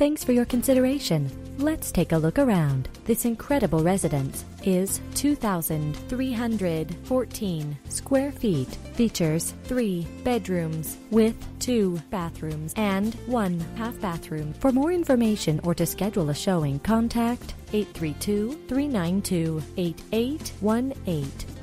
Thanks for your consideration. Let's take a look around. This incredible residence is 2,314 square feet. Features 3 bedrooms with 2 bathrooms and 1 half bathroom. For more information or to schedule a showing, contact 832-392-8818.